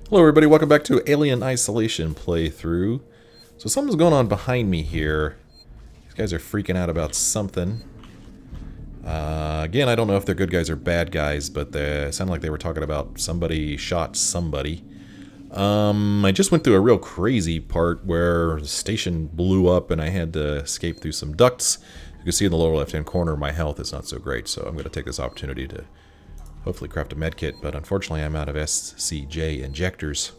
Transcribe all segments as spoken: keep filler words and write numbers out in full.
Hello everybody, welcome back to Alien Isolation playthrough. So something's going on behind me here. These guys are freaking out about something. Uh, again, I don't know if they're good guys or bad guys, but they sound like they were talking about somebody shot somebody. Um, I just went through a real crazy part where the station blew up and I had to escape through some ducts. You can see in the lower left hand corner my health is not so great, so I'm going to take this opportunity to hopefully craft a medkit, but unfortunately I'm out of S C J injectors.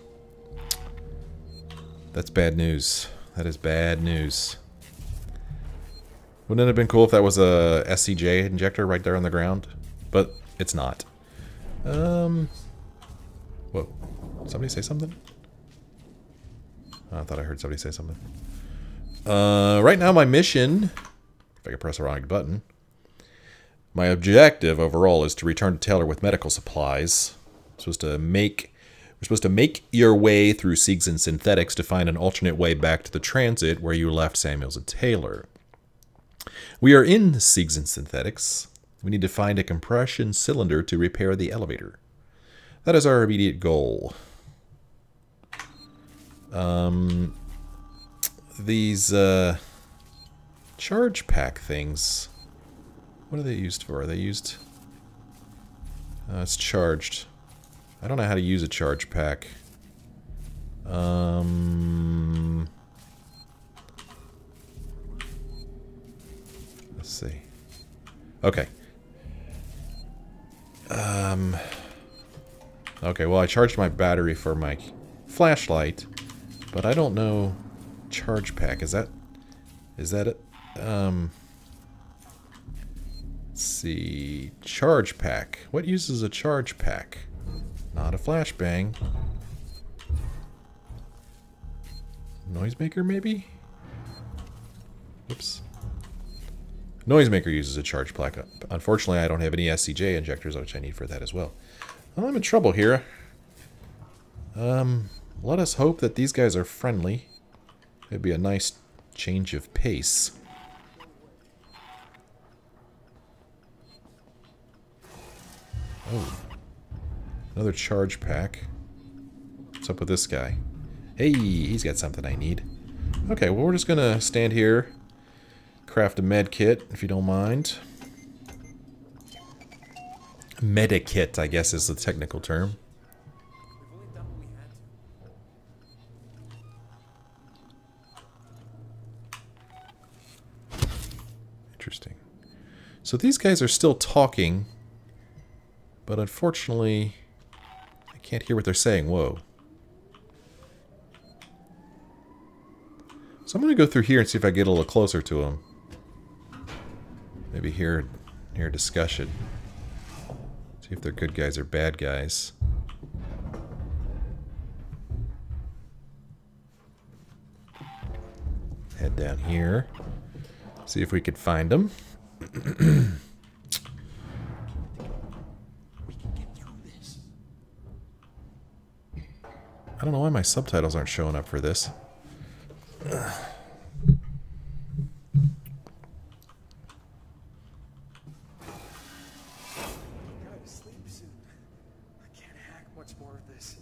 That's bad news. That is bad news. Wouldn't it have been cool if that was a S C J injector right there on the ground? But it's not. Um. Whoa. Somebody say something? Oh, I thought I heard somebody say something. Uh, right now my mission, if I can press the wrong button, my objective overall is to return to Taylor with medical supplies. I'm supposed to make, we're supposed to make your way through Seegson Synthetics to find an alternate way back to the transit where you left Samuels and Taylor. We are in Seegson Synthetics. We need to find a compression cylinder to repair the elevator. That is our immediate goal. Um, these uh, charge pack things. What are they used for? Are they used... Uh, it's charged. I don't know how to use a charge pack. Um... Let's see. Okay. Um... Okay, well I charged my battery for my flashlight, but I don't know... Charge pack, is that... Is that it? Um... Let's see, charge pack. What uses a charge pack? Not a flashbang. Noisemaker, maybe? Whoops. Noisemaker uses a charge pack. Unfortunately, I don't have any S C J injectors, which I need for that as well. Well, I'm in trouble here. Um, let us hope that these guys are friendly. It'd be a nice change of pace. Oh, another charge pack. What's up with this guy? Hey, he's got something I need. Okay, well we're just gonna stand here, craft a med kit, if you don't mind. Medikit, I guess, is the technical term. Interesting. So these guys are still talking. But unfortunately, I can't hear what they're saying. Whoa. So I'm going to go through here and see if I get a little closer to them. Maybe hear, hear a discussion. See if they're good guys or bad guys. Head down here. See if we could find them. I don't know why my subtitles aren't showing up for this. Ugh. Gotta sleep soon. I can't hack much more of this.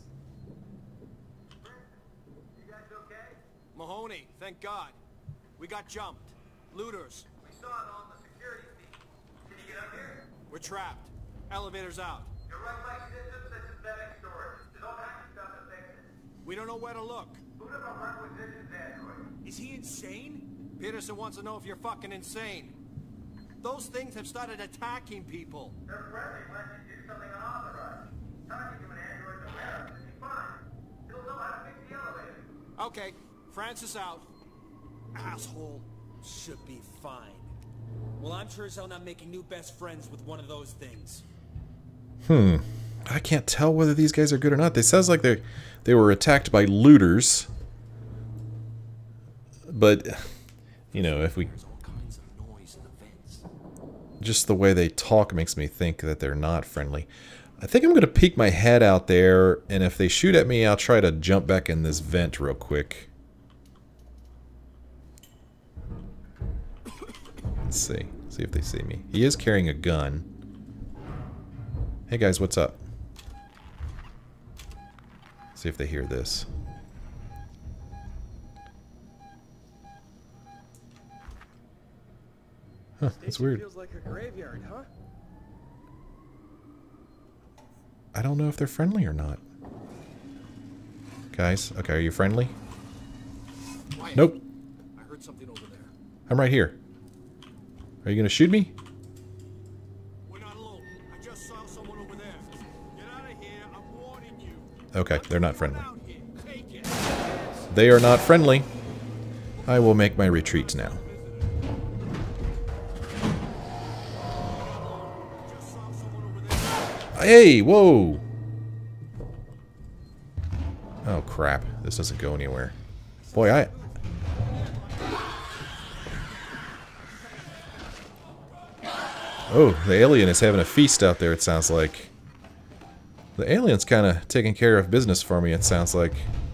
You guys okay? Mahoney, thank God. We got jumped. Looters. We saw it on the security feed. Can you get up here? We're trapped. Elevator's out. You're right like systems and synthetic storage. There's all kinds of stuff to fix it. We don't know where to look. Boot up a requisitions android. Is he insane? Peterson wants to know if you're fucking insane. Those things have started attacking people. They're friendly unless you do something unauthorized. Talking to an android to wear us, it'll be fine. It'll know how to fix the elevator. Okay, Francis out. Asshole. Should be fine. Well, I'm sure as hell not making new best friends with one of those things. Hmm. I can't tell whether these guys are good or not. They sounds like they they were attacked by looters. But, you know, if we... Just the way they talk makes me think that they're not friendly. I think I'm going to peek my head out there, and if they shoot at me, I'll try to jump back in this vent real quick. Let's see. See if they see me. He is carrying a gun. Hey guys, what's up? See if they hear this. Huh, that's weird. Feels like a graveyard, huh? I don't know if they're friendly or not. Guys, okay, are you friendly? Quiet. Nope. I heard something over there. I'm right here. Are you gonna shoot me? We're not alone. I just saw someone over there. Get out of here. I'm warning you. Okay, they're not friendly. Out here. Take it. They are not friendly. I will make my retreat now. Just saw someone over there. Hey, whoa! Oh crap, this doesn't go anywhere. Boy, I... Oh, the alien is having a feast out there, it sounds like. The alien's kind of taking care of business for me, it sounds like.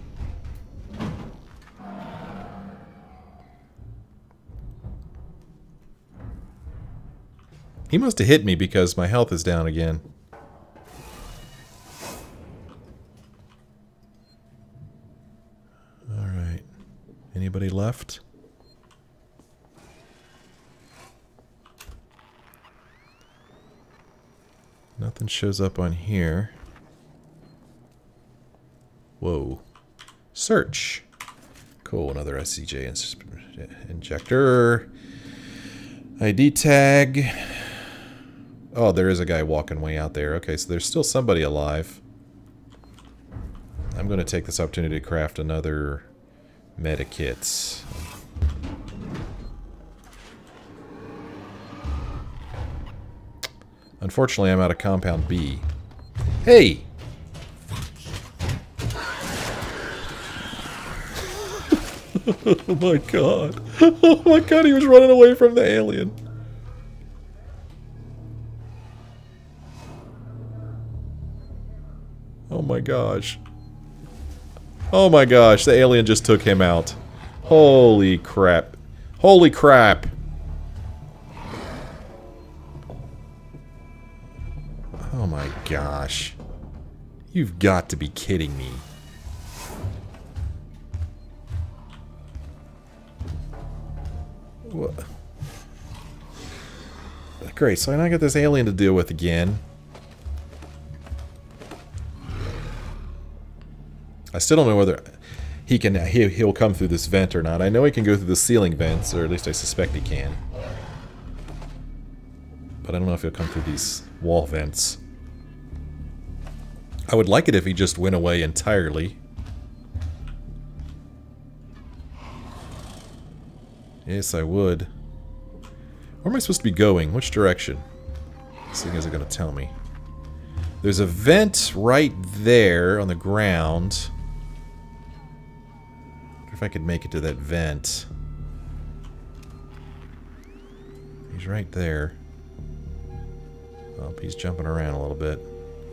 He must have hit me because my health is down again. Alright. Anybody left? Nothing shows up on here. Whoa. Search. Cool, another S C J injector. I D tag. Oh, there is a guy walking way out there. Okay, so there's still somebody alive. I'm going to take this opportunity to craft another medikit. Unfortunately, I'm out of compound B. Hey! Oh my god. Oh my god, he was running away from the alien. Oh my gosh. Oh my gosh, the alien just took him out. Holy crap. Holy crap. Oh my gosh. You've got to be kidding me. What? Great, so I now got this alien to deal with again. I still don't know whether he can he, he'll come through this vent or not. I know he can go through the ceiling vents, or at least I suspect he can. But I don't know if he'll come through these wall vents. I would like it if he just went away entirely. Yes, I would. Where am I supposed to be going? Which direction? Seeing as they're going to tell me. There's a vent right there on the ground. I wonder if I could make it to that vent. He's right there. Oh, he's jumping around a little bit.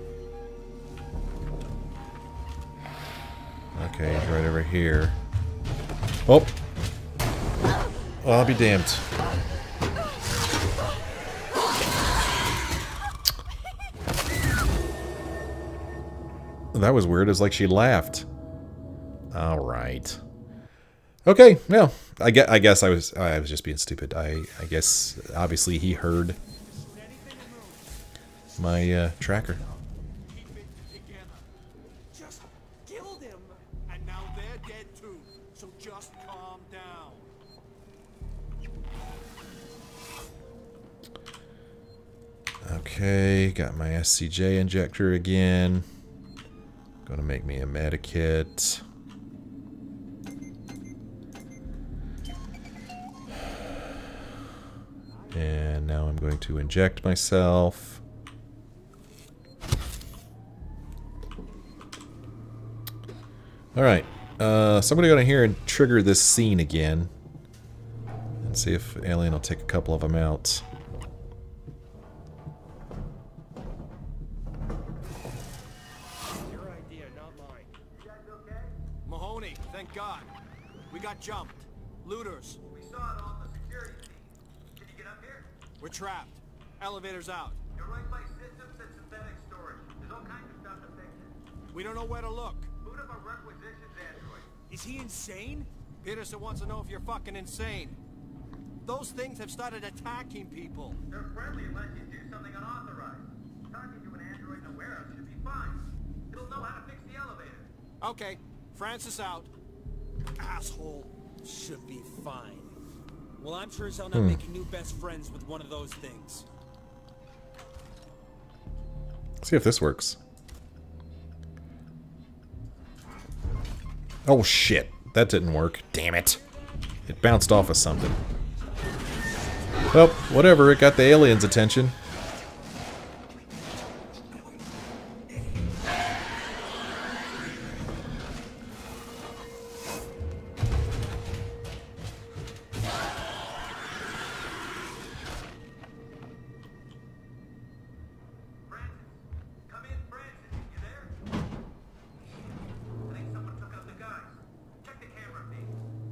Okay, he's right over here. Oh! Well, I'll be damned. That was weird. It was like she laughed. Alright. Okay, well, I guess, I guess I was I was just being stupid. I, I guess, obviously, he heard my uh, tracker. Keep it together. Just killed him. And now they're dead too. So just calm down. Okay, got my S C J injector again. Gonna make me a medikit. And now I'm going to inject myself. Alright, uh, somebody gonna hear and trigger this scene again. And see if Alien will take a couple of them out. Your idea, not mine. You guys okay? Mahoney, thank God. We got jumped. Looters. We saw it on the security feed. Can you get up here? We're trapped. Elevator's out. You're right by systems and synthetic storage. There's all kinds of stuff to fix it. We don't know where to look. Who'd have a requisitions android. Is he insane? Peterson wants to know if you're fucking insane. Those things have started attacking people. They're friendly unless you do something unauthorized. Talking to an android unaware of should be fine. It'll know how to fix the elevator. Okay, Francis out. Asshole. Should be fine. Well, I'm sure as hell not making new best friends with one of those things. See if this works. Oh shit, that didn't work. Damn it. It bounced off of something. Well, whatever, it got the alien's attention. Francis, come in, Francis. You there? I think someone took out the guys. Check the camera feed.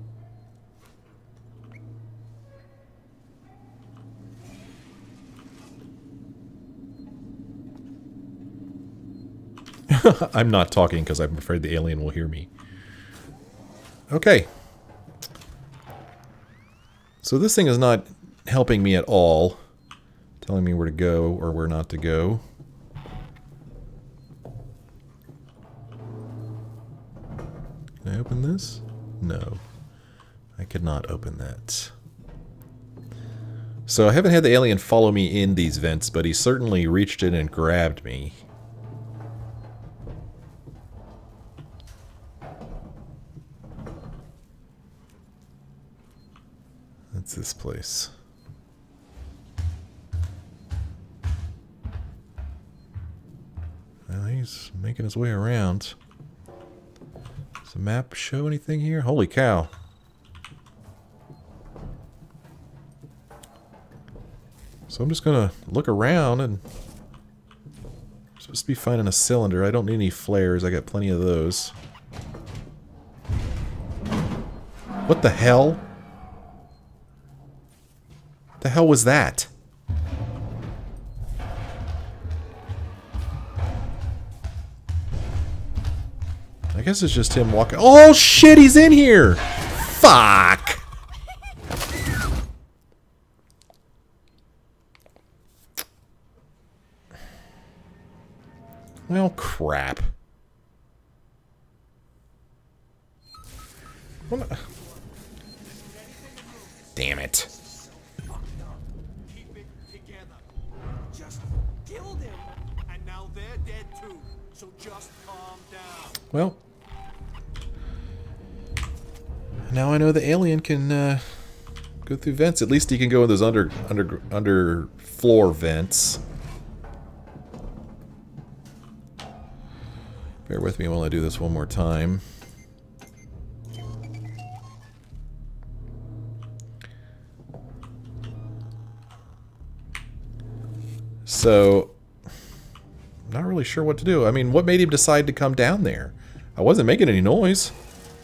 I'm not talking because I'm afraid the alien will hear me. Okay. So this thing is not helping me at all. Telling me where to go or where not to go. Can I open this? No. I could not open that. So I haven't had the alien follow me in these vents, but he certainly reached in and grabbed me. That's this place. Well, he's making his way around. Does the map show anything here? Holy cow. So I'm just gonna look around and... I'm supposed to be finding a cylinder. I don't need any flares. I got plenty of those. What the hell? The hell was that? I guess it's just him walking. Oh shit, he's in here! Fuck! Well, crap. What the- Damn it. Keep it together. Just killed him. And now they're dead too. So just calm down. Well, now I know the alien can uh, go through vents. At least he can go in those under under under floor vents. Bear with me while I do this one more time. So, not really sure what to do. I mean, what made him decide to come down there? I wasn't making any noise.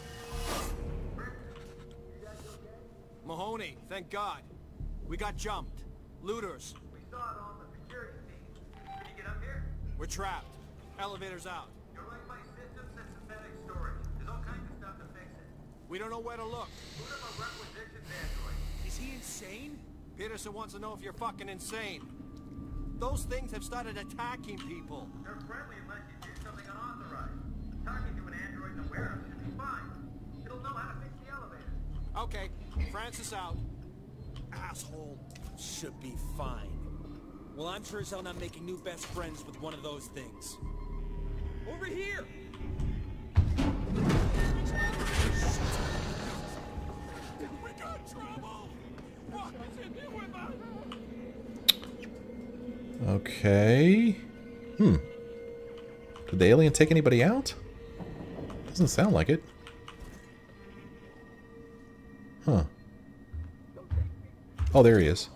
Mahoney, thank God. We got jumped. Looters. We saw it on the security feed. Can you get up here? We're trapped. Elevator's out. Your Wi-Fi system's at synthetic storage. There's all kinds of stuff to fix it. We don't know where to look. Boot up a requisitions android. Is he insane? Peterson wants to know if you're fucking insane. Those things have started attacking people. They're friendly unless you do something unauthorized. Talking to an android unaware of should be fine. It'll know how to fix the elevator. Okay, Francis out. Asshole. Should be fine. Well, I'm sure as hell not making new best friends with one of those things. Over here! We got trouble! Fuck is in here with us? Okay. Hmm. Did the alien take anybody out? Doesn't sound like it. Huh. Oh, there he is.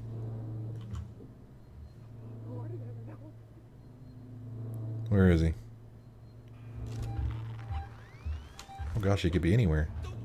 Where is he? Oh gosh, he could be anywhere. Don't